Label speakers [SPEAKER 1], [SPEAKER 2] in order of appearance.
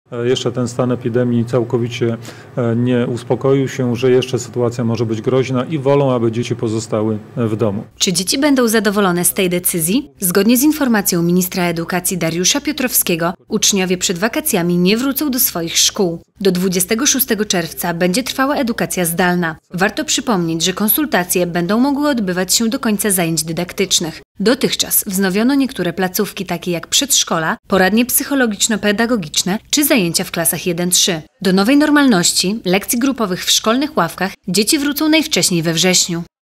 [SPEAKER 1] Jeszcze ten stan epidemii całkowicie nie uspokoił się, że jeszcze sytuacja może być groźna i wolą, aby dzieci pozostały w domu.
[SPEAKER 2] Czy dzieci będą zadowolone z tej decyzji? Zgodnie z informacją ministra edukacji Dariusza Piotrowskiego, uczniowie przed wakacjami nie wrócą do swoich szkół. Do 26 czerwca będzie trwała edukacja zdalna. Warto przypomnieć, że konsultacje będą mogły odbywać się do końca zajęć dydaktycznych. Dotychczas wznowiono niektóre placówki, takie jak przedszkola, poradnie psychologiczno-pedagogiczne czy zajęcia w klasach 1-3. Do nowej normalności, lekcji grupowych w szkolnych ławkach, dzieci wrócą najwcześniej we wrześniu.